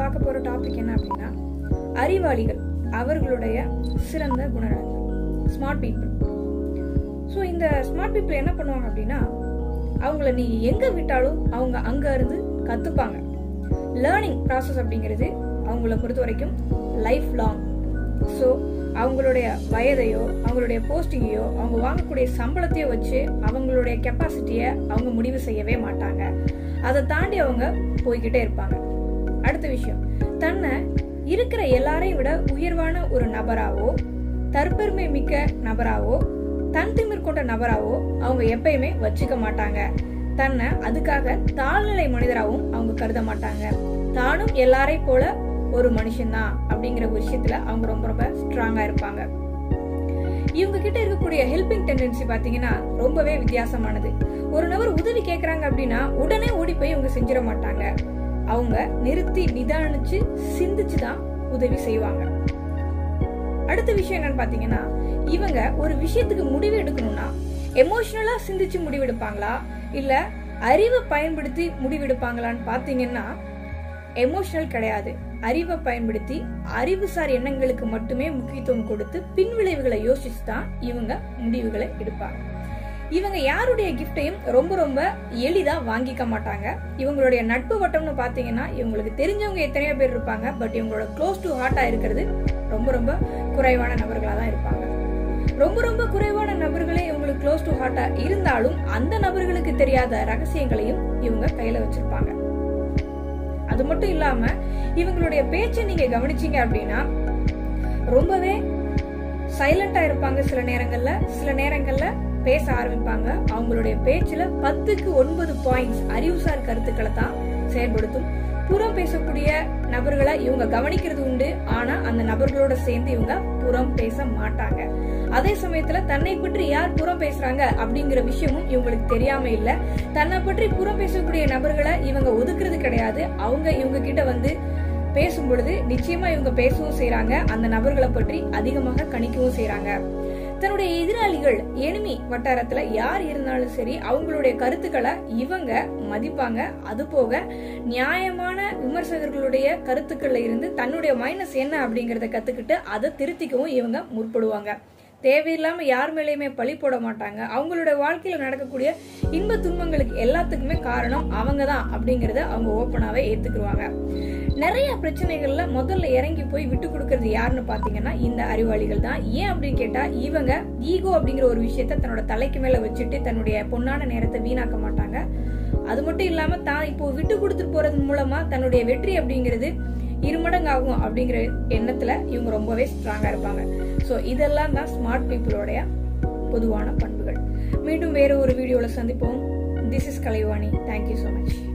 பார்க்க போற டாபிக் என்ன அப்படின்னா அறிவாளிகள் அவர்களுடைய சிறந்த குணநலன்கள், ஸ்மார்ட் பீப்புள். ஸோ இந்த ஸ்மார்ட் பீப்புள் என்ன பண்ணுவாங்க அப்படின்னா, அவங்கள நீ எங்க விட்டாலும் அவங்க அங்க இருந்து கத்துப்பாங்க. லேர்னிங் ப்ராசஸ் அப்படிங்கிறது அவங்கள பொறுத்த வரைக்கும் லைஃப் லாங். ஸோ அவங்களுடைய வயதையோ அவங்களுடைய போஸ்டிங்கையோ அவங்க வாங்கக்கூடிய சம்பளத்தையோ வச்சு அவங்களுடைய கெப்பாசிட்டியை அவங்க முடிவு செய்யவே மாட்டாங்க. அதை தாண்டி அவங்க போய்கிட்டே இருப்பாங்க. அடுத்த விஷயம், தன்னை இருக்கிற எல்லாரையும் விட உயர்வான ஒரு நபராவோ தற்பெருமை மிக்க நபராவோ தன் திமிர் கொண்ட நபராவோ அவங்க எப்பயுமே வச்சுக்க மாட்டாங்க. தன்னை அதுக்காக தாழ்நிலை மனிதராகவும் அவங்க கருத மாட்டாங்க. தானும் எல்லாரை போல ஒரு மனுஷன்தான் அப்படிங்கிற ஒரு விஷயத்துல அவங்க ரொம்ப ரொம்ப ஸ்ட்ராங்கா இருப்பாங்க. இவங்க கிட்ட இருக்கக்கூடிய ஹெல்பிங் டெண்டன்சி பாத்தீங்கன்னா ரொம்பவே வித்தியாசமானது. ஒரு நபர் உதவி கேட்கறாங்க அப்படின்னா உடனே ஓடி போய் இவங்க செஞ்சிட மாட்டாங்க. அவங்க நிறுத்தி நிதானிச்சு சிந்திச்சுதான் உதவி செய்வாங்க. அடுத்த விஷயம் என்னன்னு பாத்தீங்கன்னா, இவங்க ஒரு விஷயத்துக்கு முடிவு எடுக்கணும்னா எமோஷனலா சிந்திச்சு முடிவெடுப்பாங்களா இல்ல அறிவை பயன்படுத்தி முடிவெடுப்பாங்களான்னு பாத்தீங்கன்னா எமோஷனல் கிடையாது. அறிவை பயன்படுத்தி அறிவுசார் எண்ணங்களுக்கு மட்டுமே முக்கியத்துவம் கொடுத்து பின்விளைவுகளை யோசிச்சு தான் இவங்க முடிவுகளை எடுப்பாங்க. இவங்க யாருடைய கிஃப்டையும் ரொம்ப ரொம்ப எளிதா வாங்கிக்க மாட்டாங்க. இவங்களுடைய நட்பு வட்டம்னு பாத்தீங்கன்னா இவங்களுக்கு தெரிஞ்சவங்க எத்தனையோ பேர் இருப்பாங்க. பட் இவங்களோட க்ளோஸ் டு ஹார்ட்டா இருக்கிறது ரொம்ப ரொம்ப குறைவான நபர்களா தான் இருப்பாங்க. ரொம்ப ரொம்ப குறைவான நபர்களே இவங்களுக்கு க்ளோஸ் டு ஹார்ட்டா இருந்தாலும் அந்த நபர்களுக்கு தெரியாத ரகசியங்களையும் இவங்க கையில வச்சிருப்பாங்க. அது மட்டும் இல்லாம இவங்களுடைய பேச்சை நீங்க கவனிச்சீங்க அப்படின்னா ரொம்பவே சைலண்டா இருப்பாங்க. சில நேரங்கள்ல பேச ஆரம்பிப்பாங்க. அவங்களுடைய பேச்சுல 10க்கு 9 பாயிண்ட்ஸ் அறிவுசார் கருத்துக்களை தான் செயல்படுத்தும். புறம் பேசக்கூடிய நபர்களை இவங்க கவனிக்கிறது உண்டு. ஆனா அந்த நபர்களோட சேர்ந்து இவங்க புறம் பேச மாட்டாங்க. அதே சமயத்துல தன்னை பற்றி யார் புறம் பேசுறாங்க அப்படிங்கிற விஷயமும் இவங்களுக்கு தெரியாம இல்ல. தன்னை பற்றி புறம் பேசக்கூடிய நபர்களை இவங்க ஒதுக்குறது கிடையாது. அவங்க இவங்க கிட்ட வந்து பேசும் பொழுது நிச்சயமா இவங்க பேசவும் செய்யறாங்க. அந்த நபர்களை பற்றி அதிகமாக கணிக்கவும் செய்யறாங்க. தன்னுடைய எதிராளிகள் எனிமி வட்டாரத்துல யார் இருந்தாலும் சரி அவங்களுடைய கருத்துக்களை இவங்க மதிப்பாங்க. அது போக நியாயமான விமர்சகர்களுடைய கருத்துக்கள்ல இருந்து தன்னுடைய மைனஸ் என்ன அப்படிங்கறத கத்துக்கிட்டு அதை திருத்திக்கவும் இவங்க முற்படுவாங்க. தேவையில்லாம யார் மேலேயுமே பழி போட மாட்டாங்க. அவங்களுடைய வாழ்க்கையில நடக்கக்கூடிய இன்ப துன்பங்களுக்கு எல்லாத்துக்குமே காரணம் அவங்கதான் அப்படிங்கறத அவங்க ஓப்பனாவே ஏத்துக்குவாங்க. நிறைய பிரச்சனைகள்ல முதல்ல இறங்கி போய் விட்டு கொடுக்கறது யாருன்னு பாத்தீங்கன்னா இந்த அறிவாளிகள் தான். ஏன் அப்படின்னு கேட்டா இவங்க ஈகோ அப்படிங்கிற ஒரு விஷயத்த தன்னோட தலைக்கு மேல வச்சுட்டு தன்னுடைய பொன்னான நேரத்தை வீணாக்க மாட்டாங்க. அது மட்டும் இல்லாம தான் இப்போ விட்டு கொடுத்துட்டு போறது மூலமா தன்னுடைய வெற்றி அப்படிங்கிறது 2 மடங்கு ஆகும் அப்படிங்கிற எண்ணத்துல இவங்க ரொம்பவே ஸ்ட்ராங்கா இருப்பாங்க. சோ இதெல்லாம் தான் ஸ்மார்ட் பீப்புளோடைய பொதுவான பண்புகள். மீண்டும் வேற ஒரு வீடியோல சந்திப்போம். This is Kalaivani. Thank you so much.